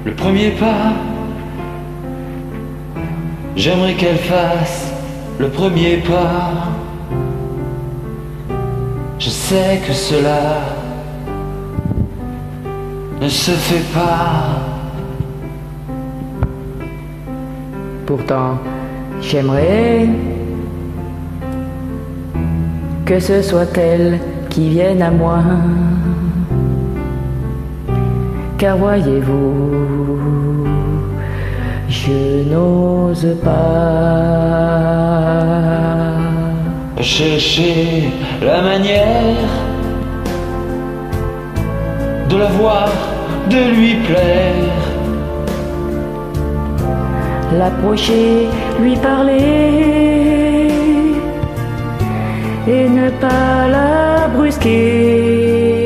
Le premier pas, j'aimerais qu'elle fasse le premier pas. Je sais que cela ne se fait pas. Pourtant, j'aimerais que ce soit elle qui vienne à moi. Car voyez-vous, je n'ose pas Chercher la manière de la voir, de lui plaire. l'approcher, lui parler et ne pas la brusquer.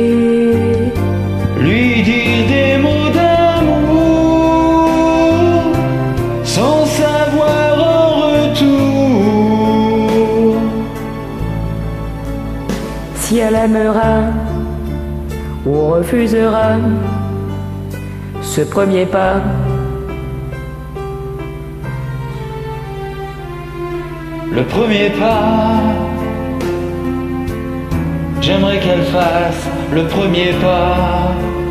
Lui dire des mots d'amour sans savoir en retour Si elle aimera ou refusera ce premier pas. Le premier pas, j'aimerais qu'elle fasse le premier pas.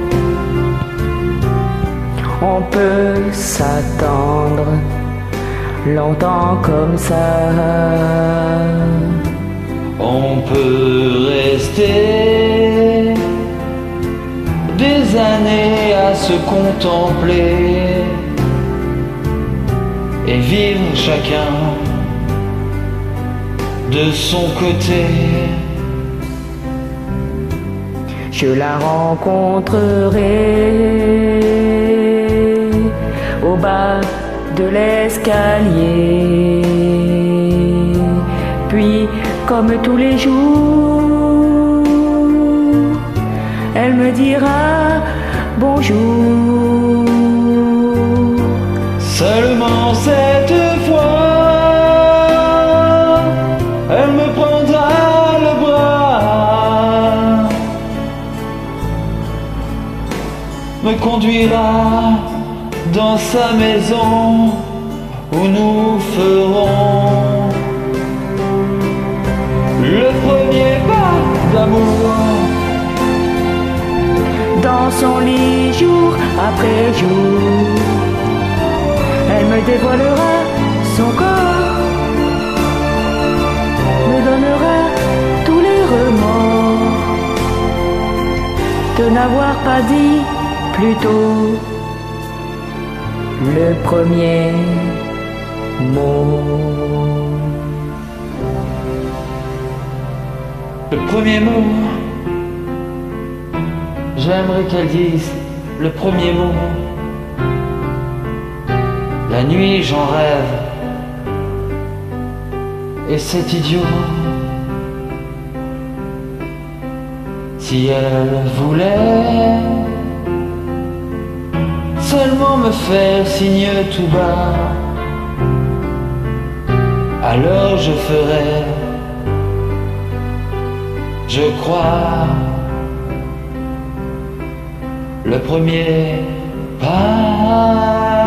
On peut s'attendre longtemps comme ça. On peut rester des années à se contempler et vivre chacun de son côté. Je la rencontrerai au bas de l'escalier. Puis, comme tous les jours, elle me dira bonjour. Seulement cette fois, elle me prendra le bras, me conduira dans sa maison où nous ferons le premier pas d'amour. Dans son lit jour après jour, elle me dévoilera son corps, me donnera tous les remords de n'avoir pas dit plus tôt le premier mot. Le premier mot, j'aimerais qu'elle dise le premier mot. La nuit j'en rêve et c'est idiot. Si elle voulait seulement me faire signe tout bas, alors je ferais, je crois, le premier pas.